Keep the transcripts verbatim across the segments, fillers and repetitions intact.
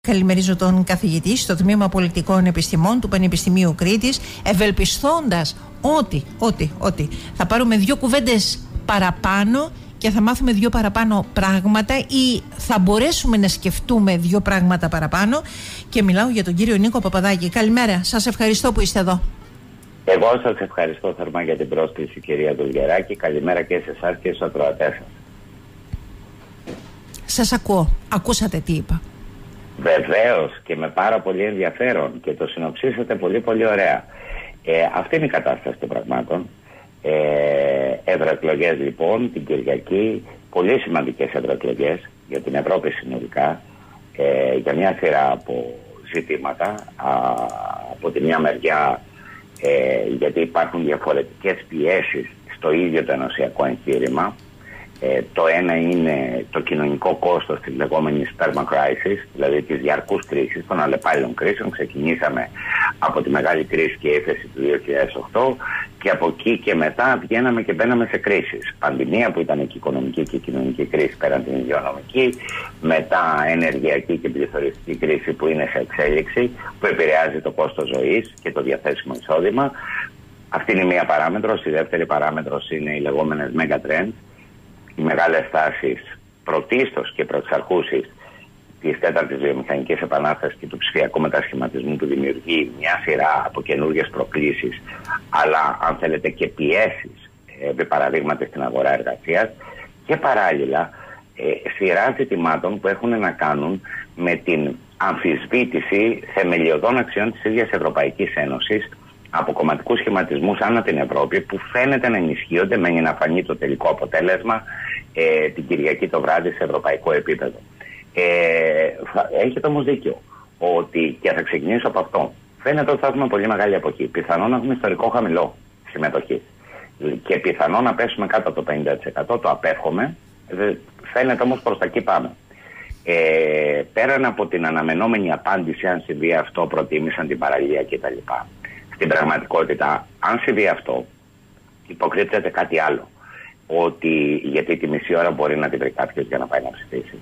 Καλημερίζω τον καθηγητή στο Τμήμα Πολιτικών Επιστημών του Πανεπιστημίου Κρήτης, ευελπιστώντας ότι, ότι, ότι θα πάρουμε δύο κουβέντες παραπάνω και θα μάθουμε δύο παραπάνω πράγματα ή θα μπορέσουμε να σκεφτούμε δύο πράγματα παραπάνω. Και μιλάω για τον κύριο Νίκο Παπαδάκη. Καλημέρα, σας ευχαριστώ που είστε εδώ. Εγώ σας ευχαριστώ θερμά για την πρόσκληση, κυρία Δουλγεράκη. Καλημέρα και σε εσάς και στους ακροατές σας. Σας ακούω. Ακούσατε τι είπα? Βεβαίως, και με πάρα πολύ ενδιαφέρον, και το συνοψίσατε πολύ πολύ ωραία. Ε, αυτή είναι η κατάσταση των πραγμάτων. Ε, ευρωεκλογές λοιπόν την Κυριακή, πολύ σημαντικές ευρωεκλογές για την Ευρώπη συνολικά, ε, για μια σειρά από ζητήματα. Α, από τη μια μεριά ε, γιατί υπάρχουν διαφορετικές πιέσεις στο ίδιο το ενωσιακό εγχείρημα. Ε, το ένα είναι το κοινωνικό κόστος της λεγόμενης sperma crisis, δηλαδή της διαρκούς κρίσης, των αλλεπάλληλων κρίσεων. Ξεκινήσαμε από τη μεγάλη κρίση και ύφεση του δύο χιλιάδες οκτώ και από εκεί και μετά βγαίναμε και μπαίναμε σε κρίσεις. Πανδημία που ήταν και οικονομική και κοινωνική κρίση πέραν την υγειονομική, μετά ενεργειακή και πληθωριστική κρίση που είναι σε εξέλιξη, που επηρεάζει το κόστος ζωής και το διαθέσιμο εισόδημα. Αυτή είναι μία παράμετρος. Η δεύτερη παράμετρος είναι οι λεγόμενες megatrends, οι μεγάλες τάσεις πρωτίστως και προεξαρχούσης της τέταρτης βιομηχανικής επανάστασης και του ψηφιακού μετασχηματισμού, που δημιουργεί μια σειρά από καινούργιες προκλήσεις, αλλά αν θέλετε και πιέσεις, επί παραδείγματι στην αγορά εργασίας, και παράλληλα ε, σειρά ζητημάτων που έχουν να κάνουν με την αμφισβήτηση θεμελιωδών αξιών της ίδιας Ευρωπαϊκής Ένωσης από κομματικούς σχηματισμούς ανά την Ευρώπη, που φαίνεται να ενισχύονται, μένει να φανεί το τελικό αποτέλεσμα ε, την Κυριακή το βράδυ σε ευρωπαϊκό επίπεδο. Ε, έχετε όμως δίκιο ότι, και θα ξεκινήσω από αυτό, φαίνεται ότι θα έχουμε πολύ μεγάλη αποχή. Πιθανόν να έχουμε ιστορικό χαμηλό συμμετοχή και πιθανόν να πέσουμε κάτω από το πενήντα τοις εκατό, το απέφχομαι. Φαίνεται όμως προς τα εκεί πάμε. Ε, πέραν από την αναμενόμενη απάντηση, αν συμβεί αυτό, προτίμησαν την παραλία κτλ. Στην πραγματικότητα, αν συμβεί αυτό, υποκρύπτεται κάτι άλλο. Ότι, γιατί τη μισή ώρα μπορεί να την βρει κάποιος για να πάει να ψηφίσει.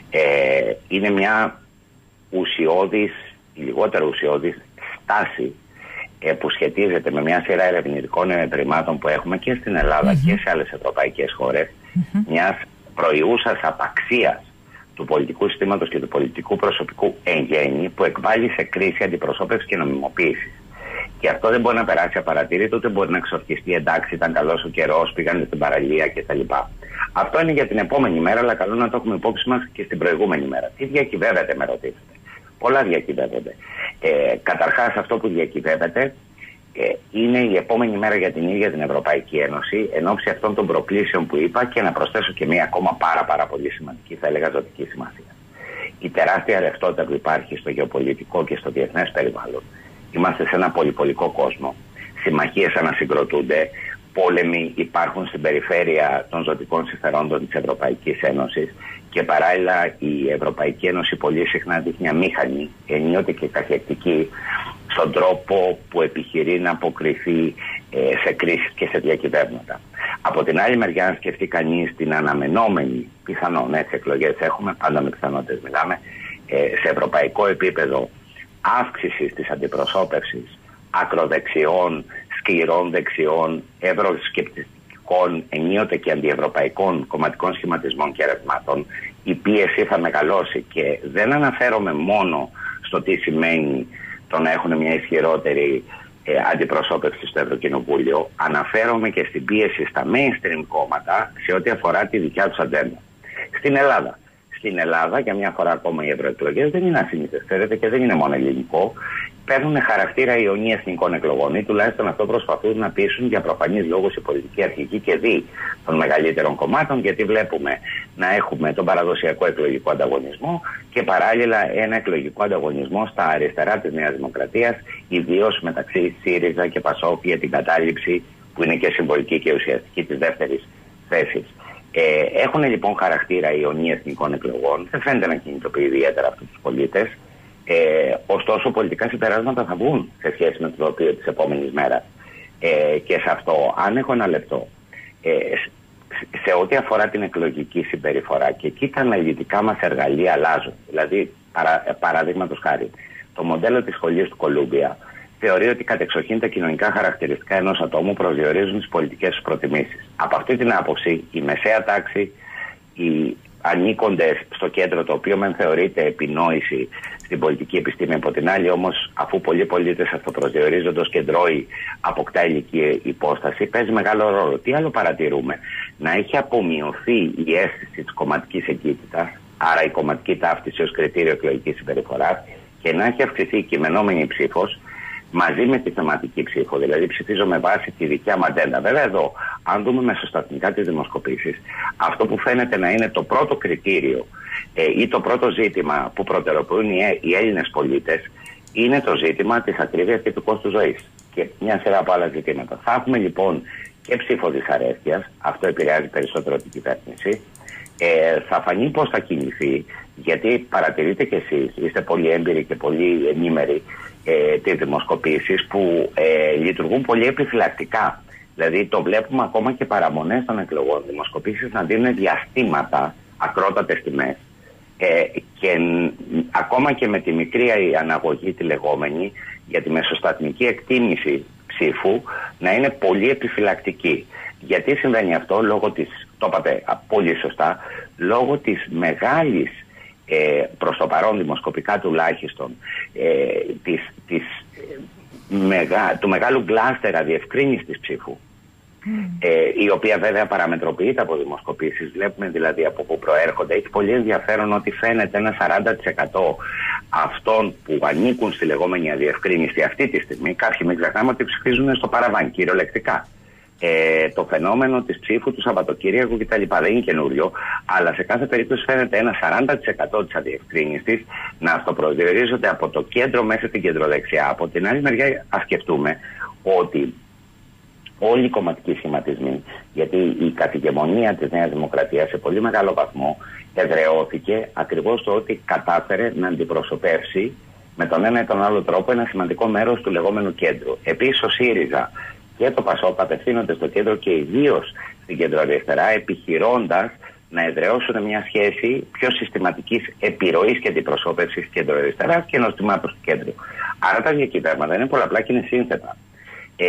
Ε, είναι μια ουσιώδης, λιγότερο ουσιώδης στάση ε, που σχετίζεται με μια σειρά ερευνητικών ενετριμάτων που έχουμε και στην Ελλάδα mm-hmm. και σε άλλες ευρωπαϊκές χώρες, mm-hmm. μιας προϊούσας απαξίας του πολιτικού συστήματος και του πολιτικού προσωπικού εν γέννη, που εκβάλλει σε κρίση αντιπροσώπευση και νομιμοποίηση. Και αυτό δεν μπορεί να περάσει απαρατήρητο, ούτε μπορεί να εξορκιστεί. Εντάξει, ήταν καλός ο καιρός, πήγανε στην παραλία κτλ. Αυτό είναι για την επόμενη μέρα, αλλά καλό να το έχουμε υπόψη μας και στην προηγούμενη μέρα. Τι διακυβεύεται, με ρωτήσετε? Πολλά διακυβεύονται. Ε, καταρχάς, αυτό που διακυβεύεται ε, είναι η επόμενη μέρα για την ίδια την Ευρωπαϊκή Ένωση, εν ώψη αυτών των προκλήσεων που είπα, και να προσθέσω και μία ακόμα πάρα, πάρα πολύ σημαντική, θα έλεγα ζωτική σημασία. Η τεράστια ρευστότητα που υπάρχει στο γεωπολιτικό και στο διεθνές περιβάλλον. Είμαστε σε ένα πολυπολικό κόσμο. Συμμαχίες ανασυγκροτούνται, πόλεμοι υπάρχουν στην περιφέρεια των ζωτικών συμφερόντων της Ευρωπαϊκής Ένωσης, και παράλληλα η Ευρωπαϊκή Ένωση πολύ συχνά δείχνει αμήχανη, ενίοτε και καχεκτική, στον τρόπο που επιχειρεί να αποκριθεί ε, σε κρίσεις και σε διακυβεύματα. Από την άλλη μεριά, αν σκεφτεί κανείς την αναμενόμενη, πιθανόν έτσι εκλογές έχουμε, πάντα με πιθανότητες μιλάμε, ε, σε ευρωπαϊκό επίπεδο, αύξησης της αντιπροσώπευσης ακροδεξιών, σκληρών δεξιών, ευρωσκεπτικών, ενίοτε και αντιευρωπαϊκών κομματικών σχηματισμών και ρευμάτων, η πίεση θα μεγαλώσει. Και δεν αναφέρομαι μόνο στο τι σημαίνει το να έχουν μια ισχυρότερη ε, αντιπροσώπευση στο Ευρωκοινοβούλιο, αναφέρομαι και στην πίεση στα mainstream κόμματα σε ό,τι αφορά τη δικιά τους ατζέντα. Στην Ελλάδα. Στην Ελλάδα, για μια φορά ακόμα, οι ευρωεκλογές δεν είναι ασύνηθες, ξέρετε, και δεν είναι μόνο ελληνικό. Παίρνουν χαρακτήρα ιονή εθνικών εκλογών, ή τουλάχιστον αυτό προσπαθούν να πείσουν για προφανείς λόγους η πολιτική αρχική και δι των μεγαλύτερων κομμάτων, γιατί βλέπουμε να έχουμε τον παραδοσιακό εκλογικό ανταγωνισμό και παράλληλα ένα εκλογικό ανταγωνισμό στα αριστερά της Νέας Δημοκρατίας, ιδίως μεταξύ ΣΥΡΙΖΑ και ΠΑΣΟΚ, για την κατάληψη, που είναι και συμβολική και ουσιαστική, της δεύτερης θέσης. Ε, έχουν λοιπόν χαρακτήρα ιονή εθνικών εκλογών, δεν φαίνεται να κινητοποιεί ιδιαίτερα αυτούς τους πολίτες. Ε, ωστόσο, πολιτικά συμπεράσματα θα βγουν σε σχέση με το τοπίο της επόμενης μέρας. Ε, και σε αυτό, αν έχω ένα λεπτό, ε, σε ό,τι αφορά την εκλογική συμπεριφορά, και εκεί τα αναλυτικά μας εργαλεία αλλάζουν. Δηλαδή, Παρα, παραδείγματος χάρη, το μοντέλο της σχολής του Κολούμπια θεωρεί ότι κατεξοχήν τα κοινωνικά χαρακτηριστικά ενός ατόμου προσδιορίζουν τις πολιτικές τους προτιμήσεις. Από αυτή την άποψη, η μεσαία τάξη, οι ανήκοντες στο κέντρο, το οποίο μεν θεωρείται επινόηση στην πολιτική επιστήμη, από την άλλη όμως, αφού πολλοί πολίτες αυτοπροσδιορίζονται ως κεντρώοι, αποκτά ηλική υπόσταση, παίζει μεγάλο ρόλο. Τι άλλο παρατηρούμε? Να έχει απομειωθεί η αίσθηση της κομματικής εγκύτητας, άρα η κομματική ταύτιση ως κριτήριο εκλογικής συμπεριφοράς, και να έχει αυξηθεί η κειμενόμενη ψήφος μαζί με τη θεματική ψήφο, δηλαδή ψηφίζω με βάση τη δικιά μου ατζέντα. Βέβαια, εδώ, αν δούμε μεσοσταθμικά τις δημοσκοπήσεις, αυτό που φαίνεται να είναι το πρώτο κριτήριο ε, ή το πρώτο ζήτημα που προτεραιοποιούν οι, οι Έλληνες πολίτες είναι το ζήτημα της ακρίβειας και του κόστου ζωής και μια σειρά από άλλα ζητήματα. Θα έχουμε λοιπόν και ψήφο δυσαρέσκειας, αυτό επηρεάζει περισσότερο την κυβέρνηση. Ε, θα φανεί πώς θα κινηθεί, γιατί παρατηρείτε κι εσείς, είστε πολύ έμπειροι και πολύ ενήμεροι, ε, τις δημοσκοπήσεις που ε, λειτουργούν πολύ επιφυλακτικά. Δηλαδή το βλέπουμε ακόμα και παραμονές των εκλογών, δημοσκοπήσεις να δίνουν διαστήματα, ακρότατες τιμές, ε, και ακόμα και με τη μικρή αναγωγή τη λεγόμενη για τη μεσοσταθμική εκτίμηση ψήφου να είναι πολύ επιφυλακτική. Γιατί συμβαίνει αυτό? Λόγω της, το είπατε πολύ σωστά, λόγω της μεγάλης, ε, προς το παρόν δημοσκοπικά τουλάχιστον, ε, της, της, ε, μεγά, του μεγάλου γκλάστερα διευκρίνησης της ψήφου, mm. ε, η οποία βέβαια παραμετροποιείται από δημοσκοπήσεις, βλέπουμε δηλαδή από πού προέρχονται. Έχει πολύ ενδιαφέρον ότι φαίνεται ένα σαράντα τοις εκατό αυτών που ανήκουν στη λεγόμενη αδιευκρίνηση αυτή τη στιγμή, κάποιοι μην ξεχνάμε ότι ψηφίζουν στο παραβάν, κυριολεκτικά. Ε, το φαινόμενο της ψήφου του Σαββατοκύριακου κτλ. Δεν είναι καινούριο, αλλά σε κάθε περίπτωση φαίνεται ένα σαράντα τοις εκατό της αδιευκρίνησης να αυτοπροσδιορίζονται από το κέντρο μέσα την κεντροδεξιά. Από την άλλη μεριά, ας σκεφτούμε ότι όλοι οι κομματικοί σχηματισμοί, γιατί η καθηγεμονία της Νέας Δημοκρατίας σε πολύ μεγάλο βαθμό εδραιώθηκε ακριβώς στο ότι κατάφερε να αντιπροσωπεύσει με τον ένα ή τον άλλο τρόπο ένα σημαντικό μέρος του λεγόμενου κέντρου. Επίσης, ο ΣΥΡΙΖΑ και το ΠΑΣΟΚ απευθύνονται στο κέντρο και ιδίως στην κεντροαριστερά, επιχειρώντας να εδραιώσουν μια σχέση πιο συστηματικής επιρροής και αντιπροσώπευσης κεντροαριστεράς και ενός τμήματος του κέντρου. Άρα τα διακυβέρματα είναι πολλαπλά και είναι σύνθετα. Ε,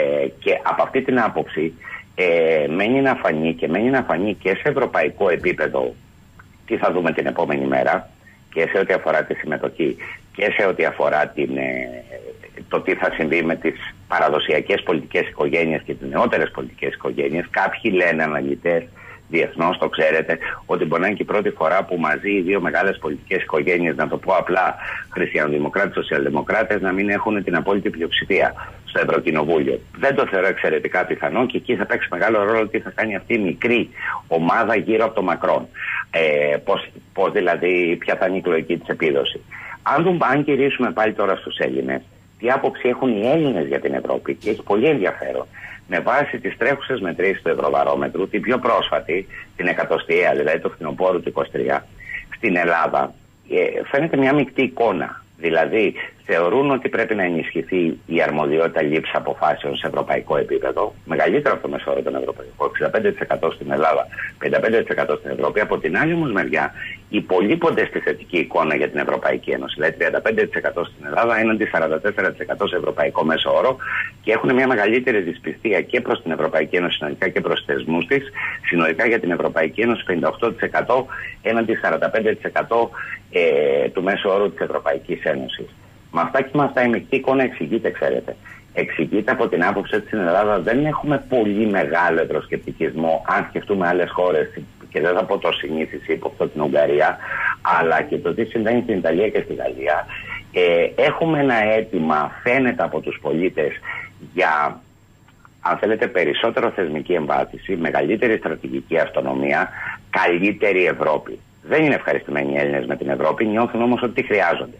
και από αυτή την άποψη ε, μένει να φανεί και μένει να φανεί και σε ευρωπαϊκό επίπεδο τι θα δούμε την επόμενη μέρα και σε ό,τι αφορά τη συμμετοχή και σε ό,τι αφορά την, ε, το τι θα συμβεί με τις παραδοσιακές πολιτικές οικογένειες και τις νεότερες πολιτικές οικογένειες. Κάποιοι λένε, αναλυτές διεθνώς, το ξέρετε, ότι μπορεί να είναι και η πρώτη φορά που μαζί οι δύο μεγάλες πολιτικές οικογένειες, να το πω απλά, χριστιανοδημοκράτες, σοσιαλδημοκράτες, να μην έχουν την απόλυτη πλειοψηφία στο Ευρωκοινοβούλιο. Δεν το θεωρώ εξαιρετικά πιθανό και εκεί θα παίξει μεγάλο ρόλο τι θα κάνει αυτή η μικρή ομάδα γύρω από το Μακρόν. Ε, πώς, πώς δηλαδή, ποια θα είναι η εκλογική της επίδοση. Αν, δουν, αν γυρίσουμε πάλι τώρα στους Έλληνες, τι άποψη έχουν οι Έλληνες για την Ευρώπη, και έχει πολύ ενδιαφέρον. Με βάση τις τρέχουσες μετρήσεις του Ευρωβαρόμετρου, την πιο πρόσφατη, την εκατοστιαία, δηλαδή το φθινοπόρου του είκοσι τρία, στην Ελλάδα, ε, φαίνεται μια μεικτή εικόνα. Δηλαδή, θεωρούν ότι πρέπει να ενισχυθεί η αρμοδιότητα λήψης αποφάσεων σε ευρωπαϊκό επίπεδο, μεγαλύτερο από το μεσόωρο των ευρωπαϊκών, εξήντα πέντε τοις εκατό στην Ελλάδα, πενήντα πέντε τοις εκατό στην Ευρώπη. Από την άλλη όμως μεριά, υπολείπονται στη θετική εικόνα για την Ευρωπαϊκή Ένωση, δηλαδή τριάντα πέντε τοις εκατό στην Ελλάδα έναντι σαράντα τέσσερα τοις εκατό σε ευρωπαϊκό μέσο όρο, και έχουν μια μεγαλύτερη δυσπιστία και προς την Ευρωπαϊκή Ένωση συνολικά και προς θεσμούς της. Συνολικά για την Ευρωπαϊκή Ένωση πενήντα οκτώ τοις εκατό έναντι σαράντα πέντε τοις εκατό ε, του μέσου όρου της Ευρωπαϊκής Ένωσης. Με αυτά και με αυτά η μεικτή εικόνα εξηγείται, ξέρετε. Εξηγείται από την άποψη ότι στην Ελλάδα δεν έχουμε πολύ μεγάλο ευρωσκεπτικισμό, αν σκεφτούμε άλλες χώρες, και δεν θα πω το συνήθις υπό την Ουγγαρία, αλλά και το τι συμβαίνει στην Ιταλία και στη Γαλλία. Ε, έχουμε ένα αίτημα, φαίνεται από τους πολίτες, για, αν θέλετε, περισσότερο θεσμική εμβάθυνση, μεγαλύτερη στρατηγική αυτονομία, καλύτερη Ευρώπη. Δεν είναι ευχαριστημένοι οι Έλληνες με την Ευρώπη, νιώθουν όμως ότι τη χρειάζονται.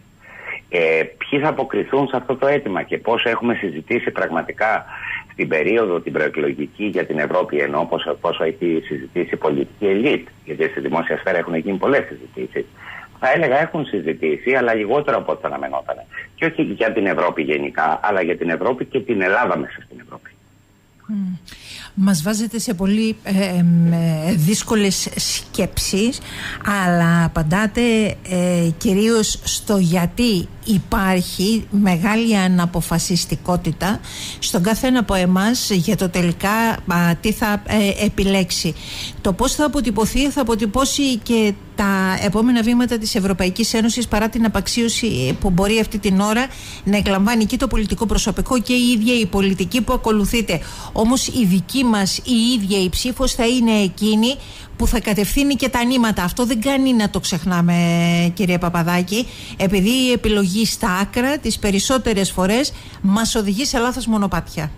Ε, ποιοι θα αποκριθούν σε αυτό το αίτημα και πόσο έχουμε συζητήσει πραγματικά στην περίοδο την προεκλογική για την Ευρώπη, ενώ πόσο, πόσο έχει συζητήσει η πολιτική ελίτ, γιατί στη δημόσια σφαίρα έχουν γίνει πολλές συζητήσεις. Θα έλεγα έχουν συζητήσει, αλλά λιγότερο από ό,τι θα αναμενόταν. Και όχι για την Ευρώπη γενικά, αλλά για την Ευρώπη και την Ελλάδα μέσα στην Ευρώπη. Mm. Μας βάζετε σε πολύ ε, ε, δύσκολες σκέψεις, αλλά απαντάτε ε, κυρίως στο γιατί υπάρχει μεγάλη αναποφασιστικότητα στον καθένα από εμάς για το τελικά α, τι θα ε, επιλέξει. Το πώς θα αποτυπωθεί θα αποτυπώσει και τα επόμενα βήματα της Ευρωπαϊκής Ένωσης, παρά την απαξίωση που μπορεί αυτή την ώρα να εκλαμβάνει και το πολιτικό προσωπικό και η ίδια η πολιτική που ακολουθείτε. Όμως η δική μας η ίδια η ψήφος θα είναι εκείνη που θα κατευθύνει και τα νήματα. Αυτό δεν κάνει να το ξεχνάμε, κύριε Παπαδάκη, επειδή η επιλογή στα άκρα τις περισσότερες φορές μας οδηγεί σε λάθος μονοπάτια.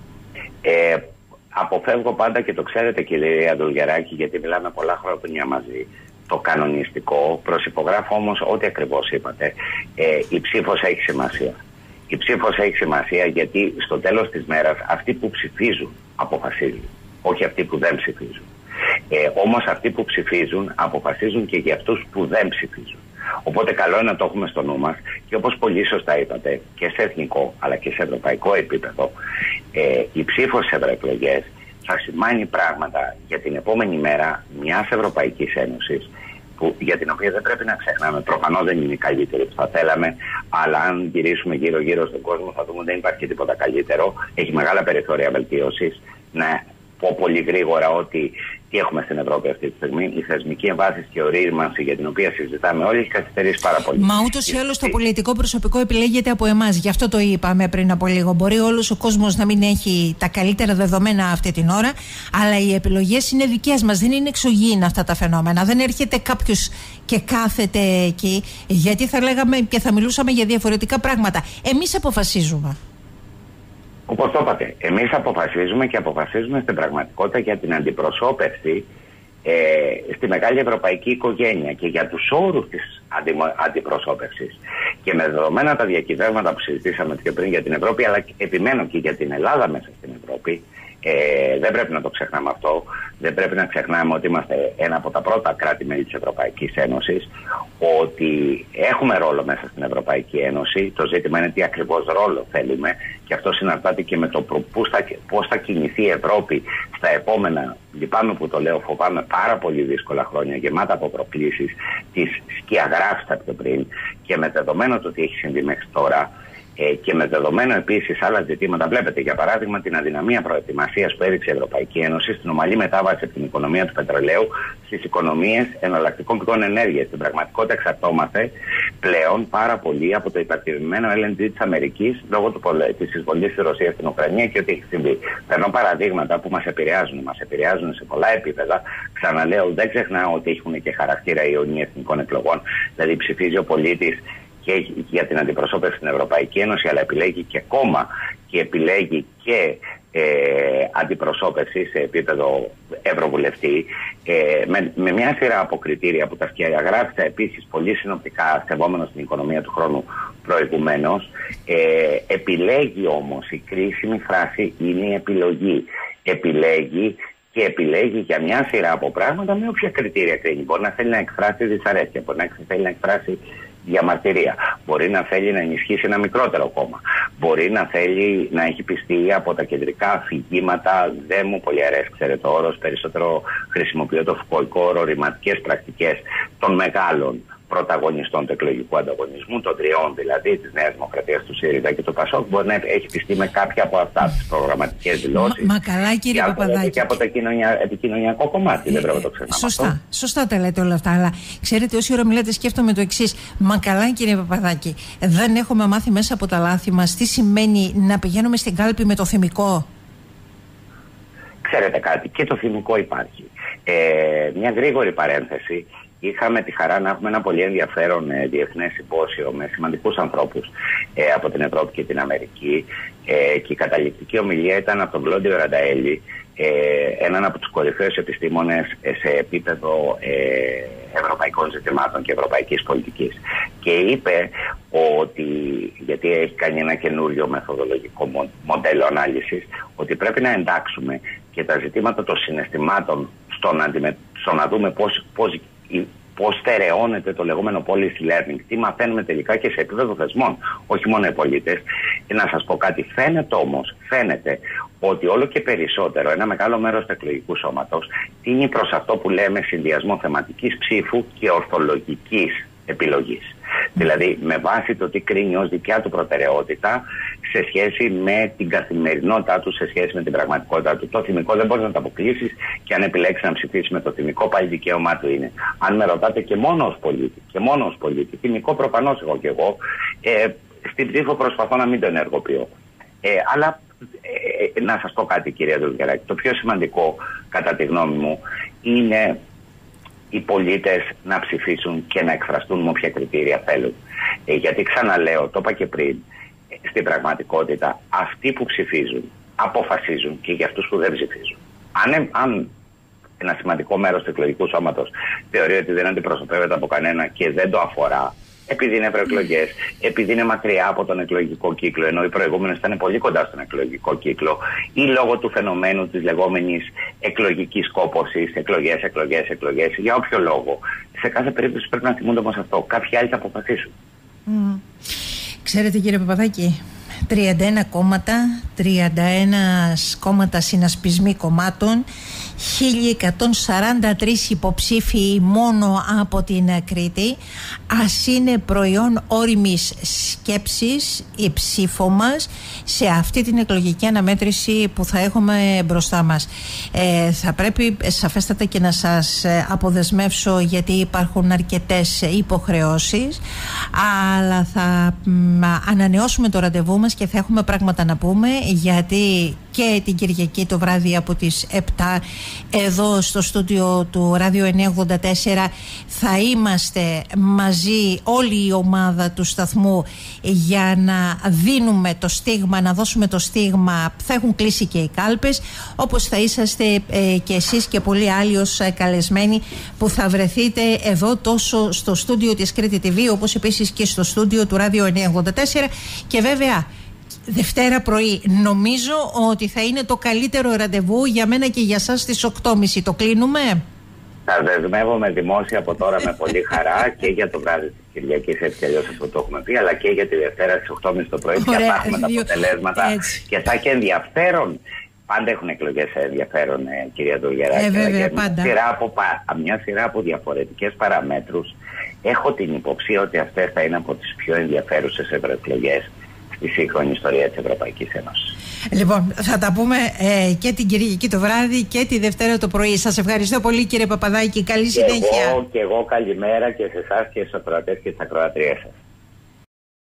Ε, αποφεύγω πάντα, και το ξέρετε κύριε Αντολγεράκη, γιατί μιλάμε πολλά χρόνια μαζί, το κανονιστικό. Προσυπογράφω όμως ό,τι ακριβώς είπατε. Ε, η ψήφος έχει σημασία. Η ψήφος έχει σημασία γιατί στο τέλος της μέρας αυτοί που ψηφίζουν αποφασίζουν, όχι αυτοί που δεν ψηφίζουν. Ε, όμως αυτοί που ψηφίζουν αποφασίζουν και για αυτούς που δεν ψηφίζουν. Οπότε καλό είναι να το έχουμε στο νου μας, και όπως πολύ σωστά είπατε, και σε εθνικό αλλά και σε ευρωπαϊκό επίπεδο, ε, η ψήφος σε ευρωεκλογές θα σημαίνει πράγματα για την επόμενη μέρα μιας Ευρωπαϊκής Ένωσης, που, για την οποία δεν πρέπει να ξεχνάμε. Προφανώς δεν είναι η καλύτερη που θα θέλαμε, αλλά αν γυρίσουμε γύρω-γύρω στον κόσμο θα δούμε ότι δεν υπάρχει τίποτα καλύτερο. Έχει μεγάλα περιθώρια βελτίωσης. Να πω πολύ γρήγορα ότι τι έχουμε στην Ευρώπη αυτή τη στιγμή. Η θεσμική εμβάθυνση και ορίμανση για την οποία συζητάμε όλοι έχει καθυστερήσει πάρα πολύ. Μα ούτως ή άλλως το πολιτικό προσωπικό επιλέγεται από εμάς. Γι' αυτό το είπαμε πριν από λίγο. Μπορεί όλος ο κόσμος να μην έχει τα καλύτερα δεδομένα αυτή την ώρα, αλλά οι επιλογές είναι δικές μας. Δεν είναι εξωγήινα αυτά τα φαινόμενα. Δεν έρχεται κάποιος και κάθεται εκεί, γιατί θα λέγαμε και θα μιλούσαμε για διαφορετικά πράγματα. Εμείς αποφασίζουμε. Όπως το είπατε, εμείς αποφασίζουμε, και αποφασίζουμε στην πραγματικότητα για την αντιπροσώπευση ε, στη μεγάλη ευρωπαϊκή οικογένεια και για τους όρους της αντι, αντιπροσώπευσης. Και με δεδομένα τα διακυβεύματα που συζητήσαμε πιο πριν για την Ευρώπη, αλλά επιμένω και για την Ελλάδα μέσα στην Ευρώπη, ε, δεν πρέπει να το ξεχνάμε αυτό. Δεν πρέπει να ξεχνάμε ότι είμαστε ένα από τα πρώτα κράτη-μέλη της Ευρωπαϊκής Ένωσης, ότι έχουμε ρόλο μέσα στην Ευρωπαϊκή Ένωση. Το ζήτημα είναι τι ακριβώς ρόλο θέλουμε, και αυτό συναρτάται και με το πώς θα, πώς θα κινηθεί η Ευρώπη στα επόμενα, λυπάμαι που το λέω, φοβάμαι πάρα πολύ δύσκολα χρόνια, γεμάτα από προκλήσεις, τις σκιαγράφησα πιο πριν, και με δεδομένο το τι έχει συμβεί μέχρι τώρα, Ε, και με δεδομένο επίσης άλλα ζητήματα. Βλέπετε, για παράδειγμα, την αδυναμία προετοιμασίας που έδειξε η Ευρωπαϊκή Ένωση στην ομαλή μετάβαση από την οικονομία του πετρελαίου στις οικονομίες εναλλακτικών πηγών ενέργειας. Στην πραγματικότητα, εξαρτώμαστε πλέον πάρα πολύ από το υπερτιμημένο ελ εν τζι της Αμερικής λόγω του πολε... της εισβολής της Ρωσίας στην Ουκρανία και ό,τι έχει συμβεί. Παίρνω παραδείγματα που μας επηρεάζουν. Μας επηρεάζουν σε πολλά επίπεδα. Ξαναλέω, δεν ξεχνάω ότι έχουν και χαρακτήρα ιονή εθνικών εκλογών. Δηλαδή, ψηφίζει ο πολίτης και για την αντιπροσώπευση στην Ευρωπαϊκή Ένωση, αλλά επιλέγει και κόμμα και επιλέγει και ε, αντιπροσώπευση σε επίπεδο ευρωβουλευτή, ε, με, με μια σειρά από κριτήρια που τα σκιαγράφησα επίσης πολύ συνοπτικά, σεβόμενος την οικονομία του χρόνου προηγουμένως. Ε, επιλέγει όμως, η κρίσιμη φράση είναι η επιλογή. Επιλέγει και επιλέγει για μια σειρά από πράγματα με όποια κριτήρια κρίνει. Μπορεί να θέλει να εκφράσει δυσαρέσκεια, μπορεί να θέλει να εκφράσει διαμαρτυρία, μπορεί να θέλει να ενισχύσει ένα μικρότερο κόμμα, μπορεί να θέλει να έχει πιστεί από τα κεντρικά αφηγήματα. Δεν μου πολύ αρέσει, ξέρετε, ο όρος, περισσότερο χρησιμοποιώ το φουκοϊκό όρο, ρηματικές πρακτικές των μεγάλων πρωταγωνιστών του εκλογικού ανταγωνισμού, των τριών δηλαδή, της Νέας Δημοκρατίας, του ΣΥΡΙΖΑ και του ΠΑΣΟΚ. Μπορεί να έχει πιστεί με κάποια από αυτά τις προγραμματικές δηλώσεις. Μα, μα καλά, κύριε Παπαδάκη. Και από το επικοινωνιακό κομμάτι, ε, δεν πρέπει να το ξεχνάμε. Σωστά, αυτό. σωστά τα λέτε όλα αυτά. Αλλά ξέρετε, όση ώρα μιλάτε, σκέφτομαι το εξής. Μα καλά, κύριε Παπαδάκη, δεν έχουμε μάθει μέσα από τα λάθη μας τι σημαίνει να πηγαίνουμε στην κάλπη με το θυμικό. Ξέρετε κάτι, και το θυμικό υπάρχει. Ε, μια γρήγορη παρένθεση. Είχαμε τη χαρά να έχουμε ένα πολύ ενδιαφέρον ε, διεθνές συμπόσιο με σημαντικούς ανθρώπους ε, από την Ευρώπη και την Αμερική, ε, και η καταληκτική ομιλία ήταν από τον Κλόντιο Ρανταέλη, ε, έναν από τους κορυφαίους επιστήμονες ε, σε επίπεδο ε, ευρωπαϊκών ζητημάτων και ευρωπαϊκής πολιτικής. Και είπε ότι, γιατί έχει κάνει ένα καινούριο μεθοδολογικό μοντέλο ανάλυσης, ότι πρέπει να εντάξουμε και τα ζητήματα των συναισθημάτων στο να, αντιμε... στο να δούμε πώς, πώς πώς στερεώνεται το λεγόμενο policy learning, τι μαθαίνουμε τελικά και σε επίπεδο θεσμών, όχι μόνο οι πολίτες. Και να σας πω κάτι, φαίνεται όμως, φαίνεται ότι όλο και περισσότερο ένα μεγάλο μέρος του εκλογικού σώματος τίνει προς αυτό που λέμε συνδυασμό θεματικής ψήφου και ορθολογικής επιλογής. Mm. Δηλαδή με βάση το τι κρίνει ως δικιά του προτεραιότητα σε σχέση με την καθημερινότητά του, σε σχέση με την πραγματικότητά του. Το θυμικό δεν μπορεί να το αποκλείσεις και αν επιλέξει να ψηφίσει με το θυμικό, πάλι δικαίωμά του είναι. Αν με ρωτάτε και μόνο ως πολίτη, και μόνο ως πολίτη, θυμικό προφανώς εγώ και εγώ, ε, στην ψήφο προσπαθώ να μην το ενεργοποιώ. Ε, αλλά ε, να σας πω κάτι, κυρία Δουλγεράκη, το πιο σημαντικό κατά τη γνώμη μου είναι οι πολίτες να ψηφίσουν και να εκφραστούν με όποια κριτήρια θέλουν. Ε, γιατί ξαναλέω, το είπα και πριν, στην πραγματικότητα αυτοί που ψηφίζουν αποφασίζουν και για αυτούς που δεν ψηφίζουν. Αν, αν ένα σημαντικό μέρος του εκλογικού σώματος θεωρεί ότι δεν αντιπροσωπεύεται από κανένα και δεν το αφορά, επειδή είναι ευρωεκλογές, επειδή είναι μακριά από τον εκλογικό κύκλο, ενώ οι προηγούμενες ήταν πολύ κοντά στον εκλογικό κύκλο, ή λόγω του φαινομένου της λεγόμενης εκλογικής κόπωσης, εκλογές, εκλογές, εκλογές, για όποιο λόγο. Σε κάθε περίπτωση πρέπει να θυμούνται όμως αυτό. Κάποιοι άλλοι θα αποφασίσουν. Mm. Ξέρετε, κύριε Παπαδάκη, τριάντα ένα κόμματα, τριάντα ένα κόμματα συνασπισμοί κομμάτων, χίλια εκατόν σαράντα τρεις υποψήφοι μόνο από την Κρήτη. Ας είναι προϊόν όριμης σκέψης η ψήφο μας σε αυτή την εκλογική αναμέτρηση που θα έχουμε μπροστά μας. Ε, θα πρέπει σαφέστατα και να σας αποδεσμεύσω, γιατί υπάρχουν αρκετές υποχρεώσεις, αλλά θα μ, ανανεώσουμε το ραντεβού μας και θα έχουμε πράγματα να πούμε, γιατί και την Κυριακή το βράδυ από τις επτά εδώ στο στούντιο του Ράδιο εννιακόσια ογδόντα τέσσερα θα είμαστε μαζί, όλη η ομάδα του σταθμού, για να δίνουμε το στίγμα, να δώσουμε το στίγμα. Θα έχουν κλείσει και οι κάλπες, όπως θα είσαστε ε, και εσείς και πολλοί άλλοι ως ε, καλεσμένοι που θα βρεθείτε εδώ, τόσο στο στούντιο της Κρήτη τι βι, όπως επίσης και στο στούντιο του Ράδιο εννιακόσια ογδόντα τέσσερα. Και βέβαια Δευτέρα πρωί νομίζω ότι θα είναι το καλύτερο ραντεβού για μένα και για σας στις οκτώ και μισή. Το κλείνουμε? Θα δεσμεύομαι δημόσια από τώρα με πολύ χαρά και για το βράδυ της Κυριακής, έτσι κι αλλιώς αυτό το έχουμε πει, αλλά και για τη Δευτέρα στις οκτώ και μισή το πρωί. Ωραία, και θα έχουμε τα αποτελέσματα έτσι. Και θα έχει ενδιαφέρον. Πάντα έχουν εκλογές ενδιαφέρον, ε, κυρία Δουλγεράκη. Ε, βέβαια, πάντα. Μια σειρά, από, μια σειρά από διαφορετικές παραμέτρους. Έχω την υποψία ότι αυτές θα είναι από τις πιο ενδιαφέρουσες ευρωεκλογές στη σύγχρονη ιστορία της Ευρωπαϊκής Ένωσης. Λοιπόν, θα τα πούμε ε, και την Κυριακή το βράδυ και τη Δευτέρα το πρωί. Σας ευχαριστώ πολύ, κύριε Παπαδάκη. Καλή συνέχεια. Και εγώ, και εγώ καλημέρα και σε εσάς και στους ακροατές και στις ακροατρίες σας.